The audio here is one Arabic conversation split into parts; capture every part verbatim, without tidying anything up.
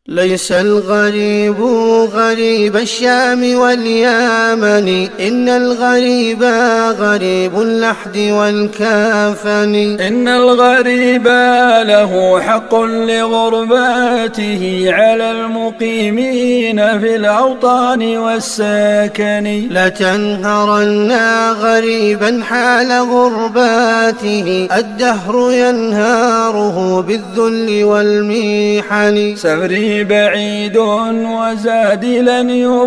ليس الغريب غريب الشام واليمن، إن الغريب غريب اللحد والكفن. إن الغريب له حق لغرباته على المقيمين في الأوطان والسكن. لتنهرن غريبا حال غرباته، الدهر ينهاره بالذل والمحن. سفري بعيد وزادي لن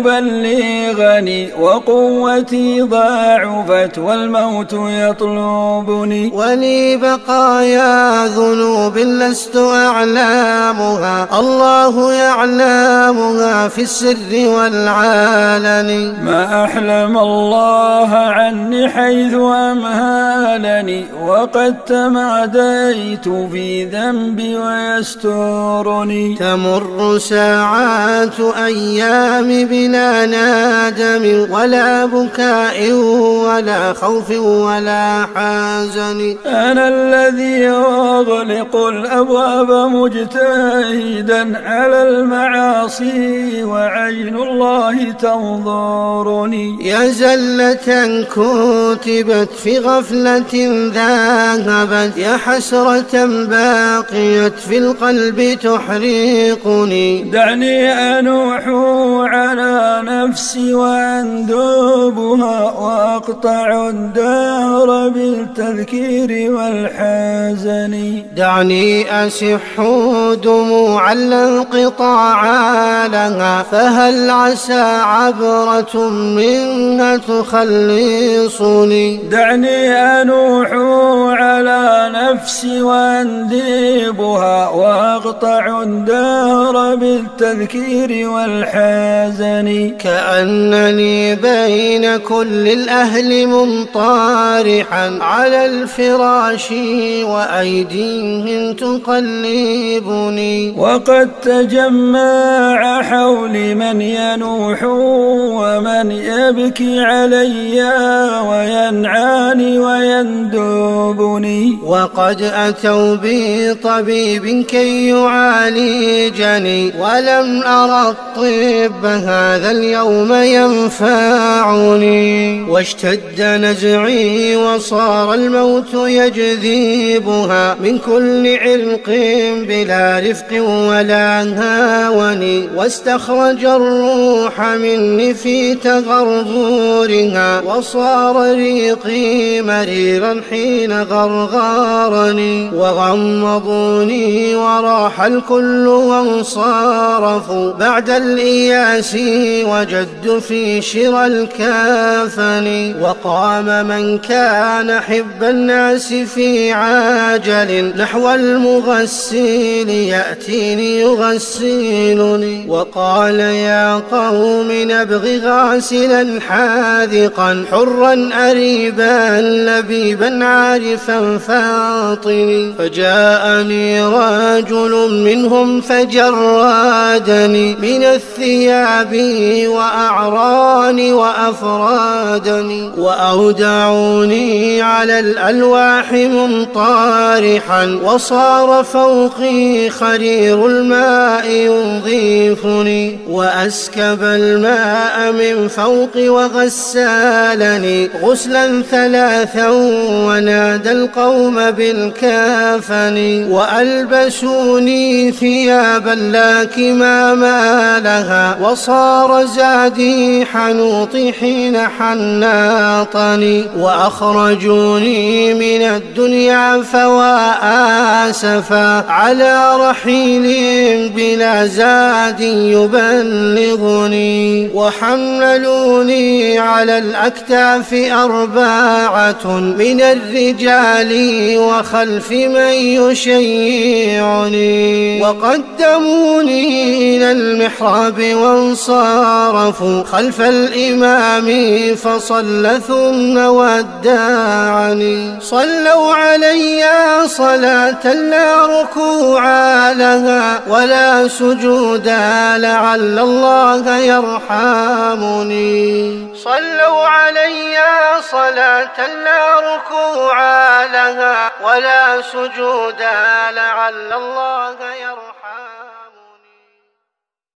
يبلغني، وقوتي ضاعفت والموت يطلبني. ولي بقايا ذنوب لست أعلامها، الله يعلمها في السر والعلن. ما أحلم الله عني حيث أمهلني، وقد تماديت في ذنبي ويسترني. تمر ساعات أيام بلا نادم، ولا بكاء ولا خوف ولا حزن. أنا الذي أغلق الأبواب مجتهدا على المعاصي، وعين الله تنظرني. يا زلة كتبت في غفلة ذهبت، يا حسرة باقيت في القلب تحرقني. دعني أنوح على نفسي وأندوبها، وأقطع الدهر بالتذكير والحزن. دعني أسح دموعا لا انقطاع لها، فهل عسى عبرة منها تخلصني. دعني أنوح على نفسي وأنديبها، وأقطع الدهر بالتذكير والحزن. كأنني بين كل الأهل منطارحا على الفراش، وأيديهم تقلبني. وقد تجمع حولي من ينوح ومن يبكي علي، وينعاني ويندبني. وقد أتوا بي طبيب كي يعالجني، ولم أرى الطب هذا اليوم ينفعني. واشتد نزعي وصار الموت يجذبها من كل عرق بلا رفق ولا هاون. واستخرج الروح مني في تغرغورها، وصار ريقي مريرا حين غرغرني. وغمضوني وراح الكل وانصرفوا، بعد الإياس وجد في شرى الكفن. وقام من كان حب الناس في عاجل نحو المغسل يأتيني يغسلني. وقال يا قوم نبغي غاسلا حاذقا، حرا أريبا لبيبا عارفا فاطني. فجاءني رجل منهم فجرادني من الثياب وأعراني وأفرادني. وأودعوني على الألواح منطارحا، وصار فوقي خرير الماء ينظفني. وأسكب الماء من فوقي وغسالني غسلا ثلاثا، ونادى القوم بالكفن. وألبسوني ثيابا لا كمام لها، وصار زادي حنوطي حين حناطني. وأخرجوني من الدنيا فواسفا على رحيل بلا زاد يبلغني. وحملوني على الأكتاف أربعة من الرجال وخلف من يشيعني. وقدموني إلى المحراب وانصرفوا خلف الإمام فصلى ثم ودعني. صلوا علي صلاة لا ركوع لها ولا سجود لعل الله يرحمني. صلوا علي صلاة لا ركوع لها ولا سجود لعل الله يرحمني.